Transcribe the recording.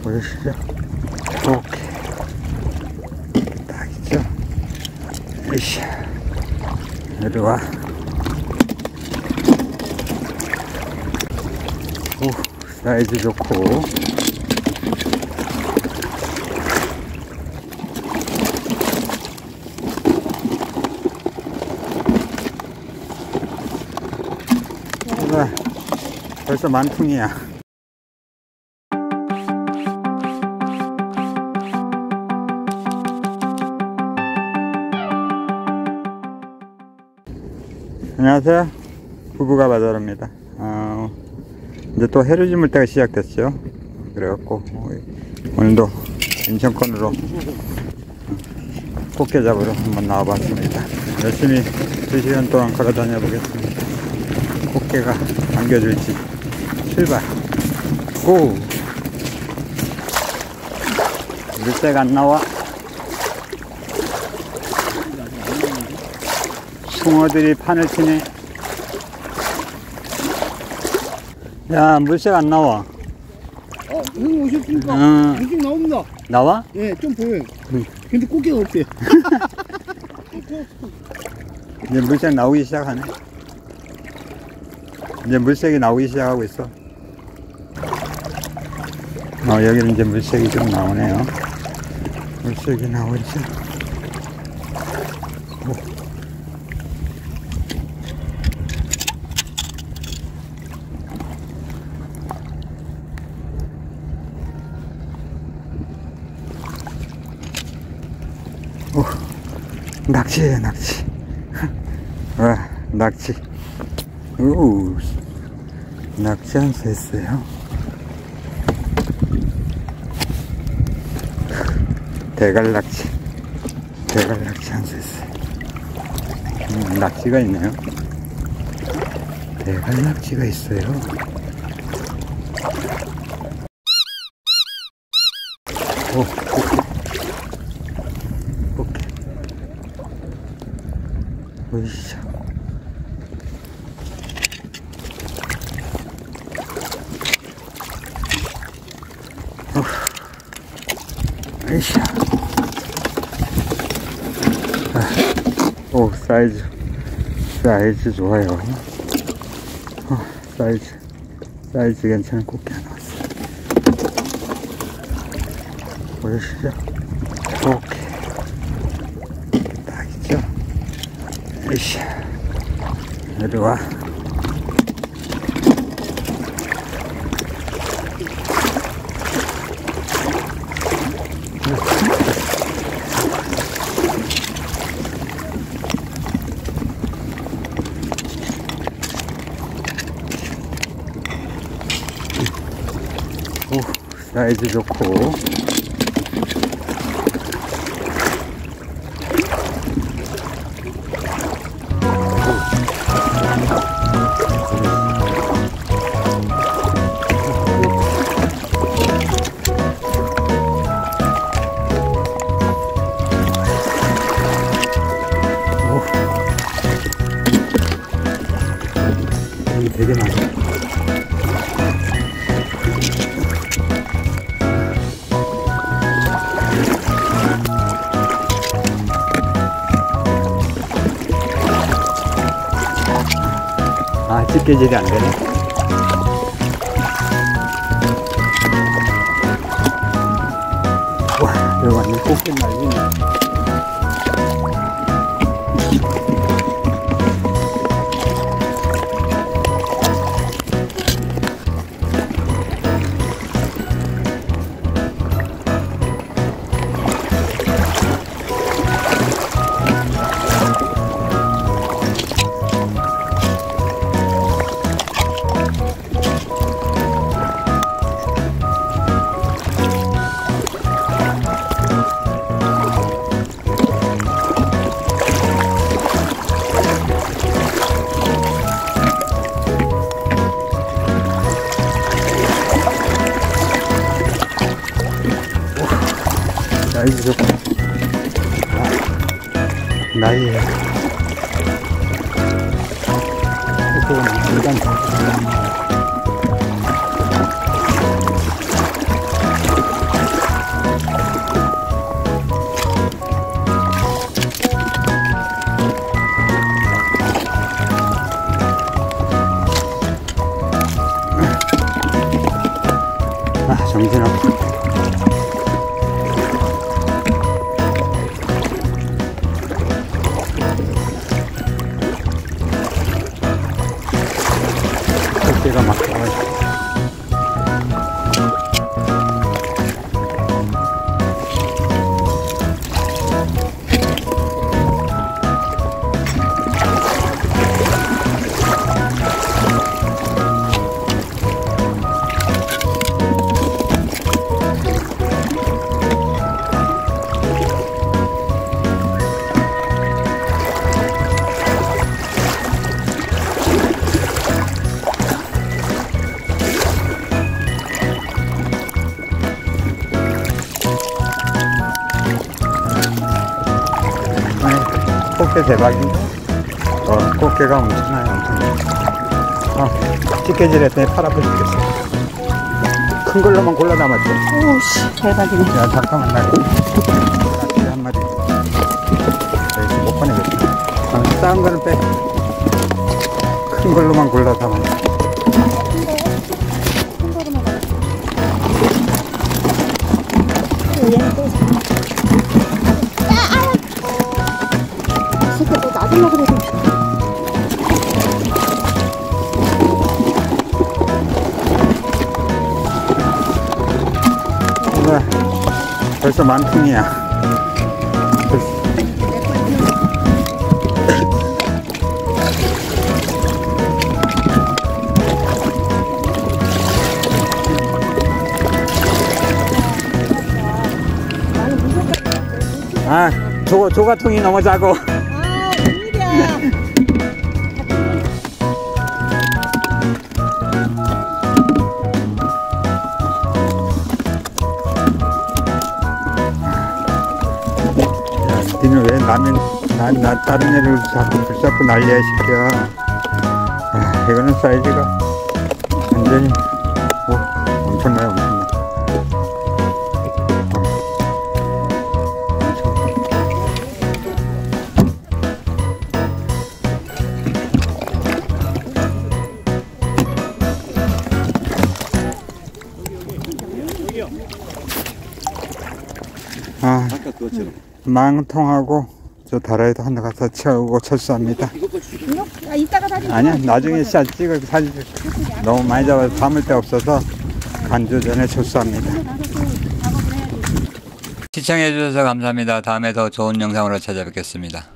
보이시죠? 오케이. 딱 있죠? 으쌰. 이리 와. 오, 사이즈 좋고. 벌써 만퉁이야. 안녕하세요. 부부가 바다로입니다. 이제 또 해를 지물 때가 시작됐죠. 그래갖고 오늘도 인천권으로 꽃게 잡으러 한번 나와봤습니다. 열심히 2시간 동안 걸어 다녀 보겠습니다. 꽃게가 안겨줄지. 출발. 고! 물새가 안 나와. 숭어들이 판을 치네. 야, 물새가 안 나와. 형님 오셨으니까 물색 나옵니다. 나와? 예, 좀 보여요. 근데 꽃게가 없대요. 이제 물색 나오기 시작하네. 이제 물색이 나오기 시작하고 있어. 여기는 이제 물색이 좀 나오네요. 물색이 나오죠. 오, 낙지예요, 낙지. 와, 낙지. 오, 낙지 한 수 했어요. 대갈낙지. 대갈낙지 한 수 했어요. 낙지가 있네요. 대갈낙지가 있어요. 오, 오케이. 보이시죠? 으쌰. 오, 사이즈 좋아요. 사이즈 괜찮은 꽃게 하나 왔어요. 보이시죠? 오케이. 딱 있죠? 으쌰. 이리 와. 오, 사이즈 좋고. 되게 많아. 집게질이 안 되네. 와, 이거 완전 꽃게 말리네. 사이즈 좋고. 나이에 일단 정신없어. 꽃게가 막 나와있어. 꽃게 대박인데? 꽃게가 엄청나요, 엄청나요. 찌개질했더니 팔 아파 죽겠어. 큰 걸로만 골라 담았죠. 오씨, 대박이네. 야, 잠깐만, 나 한 마리. 여기서 못 꺼내겠다. 작은 거는 빼. 큰 걸로만 골라 담아. 얘는 또 새끼 또 나중에 그래도 벌써 만통이야. 아, 조가통이 너무 작고. 아, 웬일이야. 야, 니는 왜 나 다른 애를 자꾸 붙잡고 난리야, 이 새끼야. 아, 이거는 사이즈가 완전히, 엄청나요, 엄청나. 아, 망통하고 저 다라이도 하나 가서 채우고 철수합니다. 아, 이따가 사진. 아니야, 나중에 찍어 사진. 너무 많이 잡아서 담을 데 없어서 간주 전에 철수합니다. 시청해 주셔서 감사합니다. 다음에 더 좋은 영상으로 찾아뵙겠습니다.